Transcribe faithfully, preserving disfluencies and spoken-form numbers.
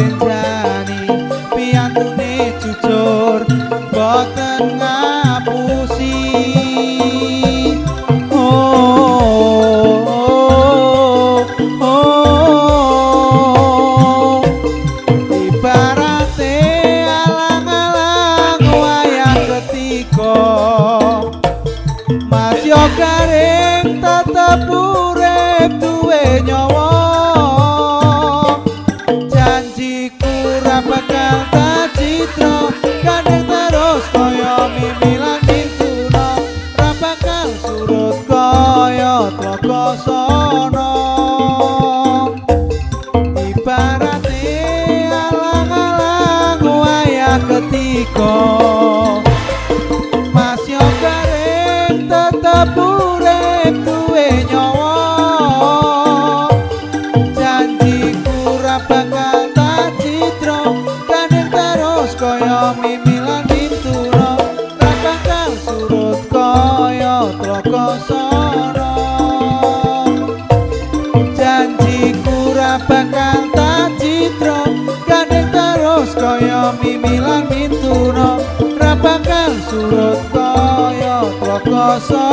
enjani piyantune jujur boten ngapusi. Oh, oh, oh. Ibarate alang-alang wayah ketika Mas yo garing tetep urip duwe nyawa. Janjiku ra bakal tak citra gandeng terus kaya mimilan mintuna, ra bakal surut kaya tlaga sono. Ibarate alang-alang wayah ketika Mas yo garing tetep urip duwe nyawa. Janjiku ra bakal tak citra gandeng terus kaya mimilan mintuna, ra bakal surut kaya tlaga sono. Janjiku ra bakal tak citra gandeng terus kaya mimilan mintuna, ra bakal surut kaya tlaga sono.